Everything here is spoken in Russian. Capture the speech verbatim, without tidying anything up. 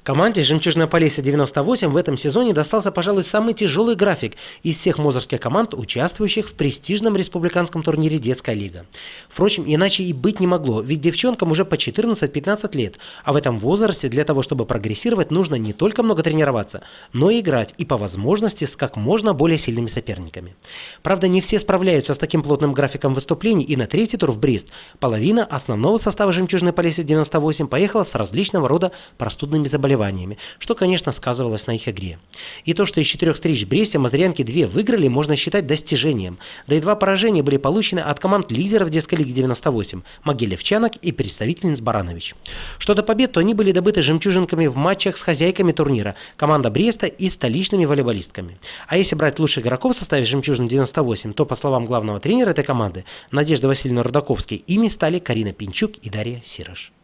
Команде «Жемчужная Полесье девяносто восемь» в этом сезоне достался, пожалуй, самый тяжелый график из всех мозырских команд, участвующих в престижном республиканском турнире «Детская лига». Впрочем, иначе и быть не могло, ведь девчонкам уже по четырнадцать-пятнадцать лет, а в этом возрасте для того, чтобы прогрессировать, нужно не только много тренироваться, но и играть, и по возможности с как можно более сильными соперниками. Правда, не все справляются с таким плотным графиком выступлений, и на третий тур в Брест половина основного состава «Жемчужной Полесье девяносто восемь» поехала с различного рода простудными заболеваниями, что, конечно, сказывалось на их игре. И то, что из четырех встреч в Бресте мозырянки две выиграли, можно считать достижением. Да и два поражения были получены от команд лидеров детской лиги девяносто восемь – Могилевчанок и представительниц Баранович. Что до побед, то они были добыты жемчужинками в матчах с хозяйками турнира – команда Бреста и столичными волейболистками. А если брать лучших игроков в составе «Жемчужин девяносто восемь», то, по словам главного тренера этой команды Надежды Васильевны Рудаковской, ими стали Карина Пинчук и Дарья Сирош.